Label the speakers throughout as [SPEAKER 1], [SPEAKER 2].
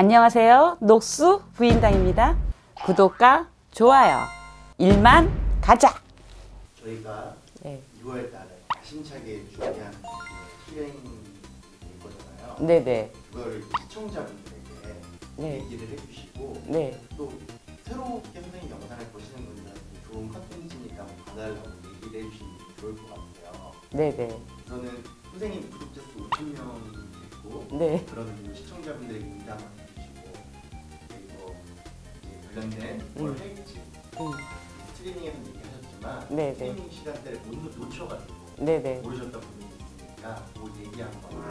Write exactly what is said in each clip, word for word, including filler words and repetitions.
[SPEAKER 1] 안녕하세요. 녹수 부인당입니다. 구독과 좋아요, 일만 가자.
[SPEAKER 2] 저희가
[SPEAKER 1] 네.
[SPEAKER 2] 유월 달에 야심차게 준비한 실행이 될 거잖아요.
[SPEAKER 1] 네네.
[SPEAKER 2] 그걸 시청자분들에게
[SPEAKER 1] 네.
[SPEAKER 2] 얘기를 해주시고
[SPEAKER 1] 네.
[SPEAKER 2] 또 새롭게 선생님 영상을 보시는 분들한테 좋은 컨텐츠니까 뭐 봐달라고 얘기를 해주시면 좋을 것 같아요.
[SPEAKER 1] 네네.
[SPEAKER 2] 저는 선생님 구독자 수 오천 명이 됐고
[SPEAKER 1] 네.
[SPEAKER 2] 그런 시청자분들에게 인담을 해주시고 그리고 이제 관련된 뭘
[SPEAKER 1] 음.
[SPEAKER 2] 할지
[SPEAKER 1] 음.
[SPEAKER 2] 스트리밍에서 얘기하셨지만
[SPEAKER 1] 네네.
[SPEAKER 2] 스트리밍 시간대를 못 놓쳐가지고
[SPEAKER 1] 네네.
[SPEAKER 2] 모르셨던 분이 있으니까 그 얘기 한번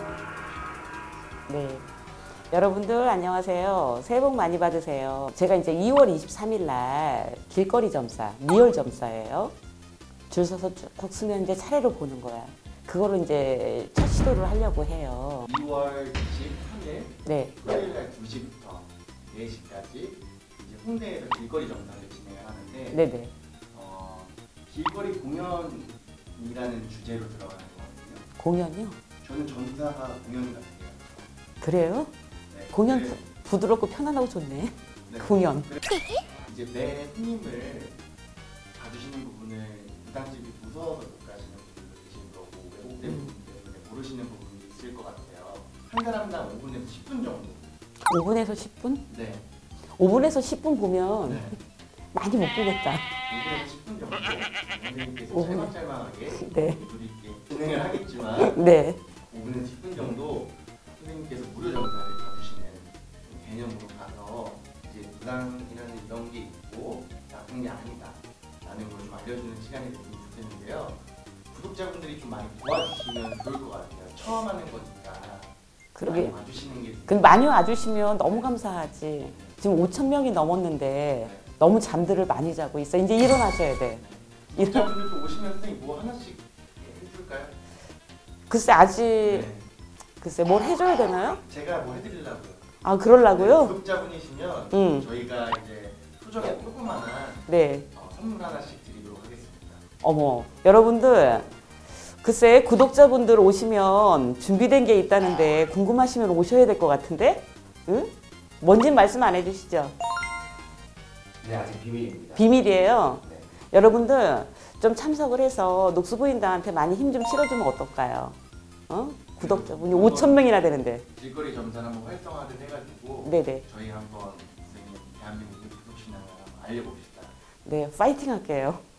[SPEAKER 1] 네. 여러분들 안녕하세요. 새해 복 많이 받으세요. 제가 이제 이월 이십삼일 날 길거리 점사, 리얼 점사예요. 줄 서서 쭉 서면 이제 차례로 보는 거야. 그거를 이제 첫 시도를 하려고 해요.
[SPEAKER 2] 이월 이십삼일
[SPEAKER 1] 네.
[SPEAKER 2] 토요일 날 두 시부터 네 시까지 이제 홍대에서 길거리 점사를 진행을 하는데
[SPEAKER 1] 네네.
[SPEAKER 2] 어, 길거리 공연이라는 주제로 들어가는 거거든요.
[SPEAKER 1] 공연이요?
[SPEAKER 2] 저는 점사가 공연 같아요.
[SPEAKER 1] 그래요?
[SPEAKER 2] 네,
[SPEAKER 1] 공연
[SPEAKER 2] 그래-
[SPEAKER 1] 부, 부드럽고 편안하고 좋네.
[SPEAKER 2] 네,
[SPEAKER 1] 공연.
[SPEAKER 2] 그래- 이제 매 손님을 봐주시는 부분을 부담스럽게 무서워서 못 가시는 분들도 계신 거고 왜곡된
[SPEAKER 1] 음.
[SPEAKER 2] 부분 때문에 모르시는 부분이 있을 것 같아요. 한 사람당 오 분에서 십 분 정도.
[SPEAKER 1] 오 분에서 십 분?
[SPEAKER 2] 네.
[SPEAKER 1] 오 분에서 십 분 보면
[SPEAKER 2] 네.
[SPEAKER 1] 많이 못 보겠다.
[SPEAKER 2] 오 분에서 십 분 정도 선생님께서
[SPEAKER 1] 오 분.
[SPEAKER 2] 짤막짤막하게
[SPEAKER 1] 네.
[SPEAKER 2] 우리 있게 진행을 하겠지만
[SPEAKER 1] 네.
[SPEAKER 2] 오 분에서 십 분 정도 선생님께서 무료 점사를 봐주시는 개념으로 가서 이제 부당이라는 이런 게 있고 나쁜 게 아니다 라는 걸 좀 알려주는 시간이 됐으면 좋겠는데요. 구독자분들이 좀 많이 도와주시면 좋을 것 같아요. 처음 하는 거니까
[SPEAKER 1] 그러게.
[SPEAKER 2] 많이 와주시는 게
[SPEAKER 1] 그 많이 와주시면 너무 감사하지. 지금 오천 명이 넘었는데
[SPEAKER 2] 네.
[SPEAKER 1] 너무 잠들을 많이 자고 있어. 이제 일어나셔야 돼. 일어나.
[SPEAKER 2] 구독자분들도 오시면 선생님 뭐 하나씩 해줄까요?
[SPEAKER 1] 글쎄 아직
[SPEAKER 2] 네.
[SPEAKER 1] 글쎄 뭘 해줘야 되나요?
[SPEAKER 2] 제가 뭐 해드리려고요.
[SPEAKER 1] 아
[SPEAKER 2] 네,
[SPEAKER 1] 그러려고요?
[SPEAKER 2] 구독자분이시면
[SPEAKER 1] 응.
[SPEAKER 2] 저희가 이제 소정의 조그만한
[SPEAKER 1] 네.
[SPEAKER 2] 어, 선물 하나씩 드리도록 하겠습니다.
[SPEAKER 1] 어머 여러분들 글쎄 구독자분들 오시면 준비된 게 있다는데 궁금하시면 오셔야 될 것 같은데? 응? 뭔진 말씀 안 해주시죠?
[SPEAKER 2] 네, 아직 비밀입니다.
[SPEAKER 1] 비밀이에요.
[SPEAKER 2] 네.
[SPEAKER 1] 여러분들 좀 참석을 해서 녹수부인단한테 많이 힘 좀 실어주면 어떨까요? 어? 구독자분이 오천 명이나 되는데.
[SPEAKER 2] 길거리 점사를 한번 활성화를 해가지고
[SPEAKER 1] 네네.
[SPEAKER 2] 저희 한번 선생님 대한민국 구독 신앙을 한번 알려봅시다.
[SPEAKER 1] 네, 파이팅 할게요.